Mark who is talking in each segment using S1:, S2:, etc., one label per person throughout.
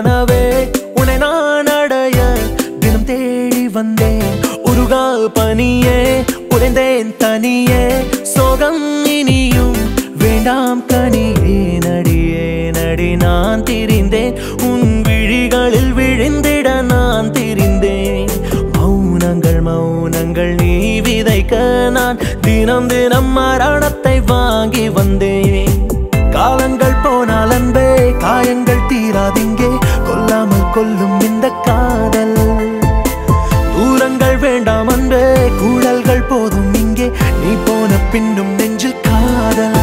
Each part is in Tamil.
S1: கனவே உன்னை நான் அடைய தினம் தேடி வந்தேன் உருகா பனியே உறைந்தேன் தனியே சோகம் இனியும் வேண்டாம் கனியே நடியே நடி நான் திரிந்தேன் உன் விழிகளில் விழுந்திட நான் திரிந்தேன் மௌனங்கள் மௌனங்கள் நீ விதைக்க நான் தினம் தினம் மரணத்தை வாங்கி வந்தேன் காலங்கள் போனால் அன்பே காயங்கள் தீராதிங்கே கொல்லாமல் கொல்லும் இந்த காதல் தூரங்கள் வேண்டாம் அன்பே கூடல்கள் போதும் இங்கே நீ போன பின்னும் நெஞ்சில் காதல்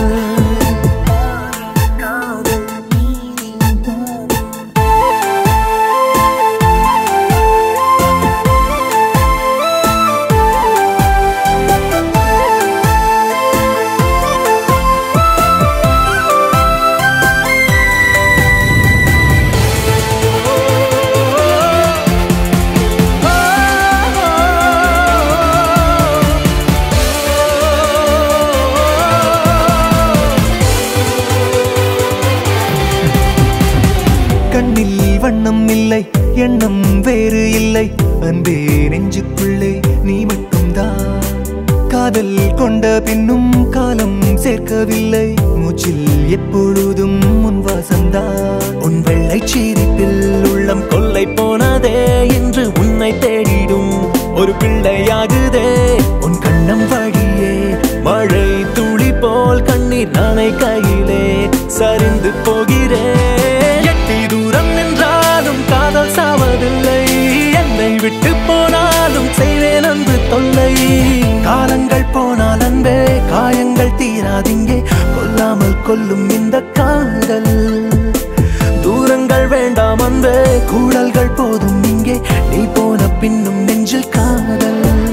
S1: கண்ணில் வண்ணம் இல்லை எண்ணம் வேறு இல்லை அன்பே நெஞ்சுக்குள்ளே நீ மட்டும்தான் காதல் கொண்ட பின்னும் காலம் சேர்க்கவில்லை மூச்சில் எப்பொழுதும் முன் வாசம்தான் உன் வெள்ளை சீரிப்பில் உள்ளம் கொள்ளை போனதே என்று உன்னை தேடிடும் ஒரு பிள்ளையாகுதே உன் கண்ணம் வழியே மழை துளி போல் கண்ணீர் நானை கையிலே சரிந்து போகிறேன் எட்டி தூரம் நின்றாலும் காதல் சாவதில்லை என்னை விட்டு போனாலும் செய்வேன் அன்பு தொல்லை காலங்கள் போனால் அன்பே காயங்கள் தீராதிங்கே கொல்லாமல் கொல்லும் இந்த காதல் தூரங்கள் வேண்டாம் அன்பே கூடல்கள் போதும் இங்கே நீ போன பின்னும் நெஞ்சில் காதல்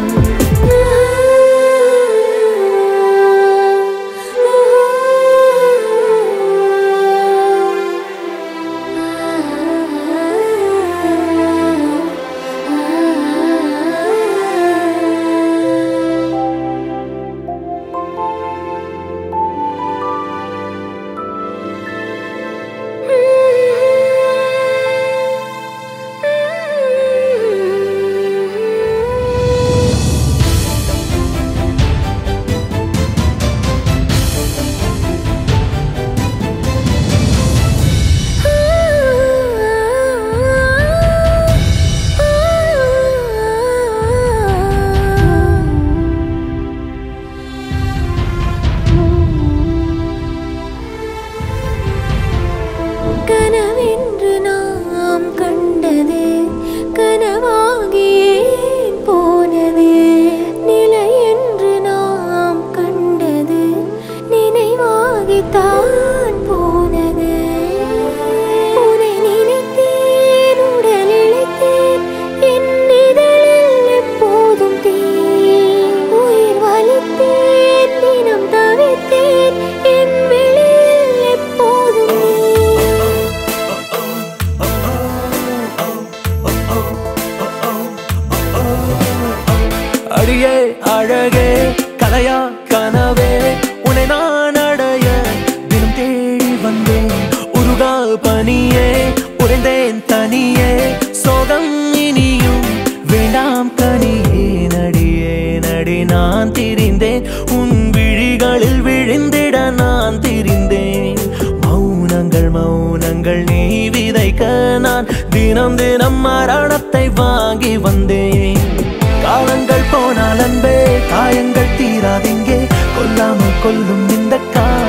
S2: கனவென்று நாம் கண்டது கனவாகியே போனது நிலை என்று நாம் கண்டது நினைவாகித்தான் போனது உன்னை நினைத்தேன் உடல் இழைத்தேன் என் இதழில் எப்போதும் தீ உயிர் வலித்தேன் தினம் தவித்தேன் என் வெளியில் எப்போதும்
S1: அடியே அழகே கலையா கனவே உன்னை நான் அடைய தினம் தேடி வந்தேன் உருகா பனியே உறைந்தேன் தனியே சோகம் இனியும் வேண்டாம் கனியே நடியே நடி நான் திரிந்தேன் உன் விழிகளில் விழுந்திட நான் திரிந்தேன் மௌனங்கள் மௌனங்கள் நீ விதைக்க நான் தினம் தினம் மரணத்தை வாங்கி வந்தேன் காலங்கள் போனால் அன்பே காயங்கள் தீராதிங்கே கொல்லாமல் கொல்லும் இந்த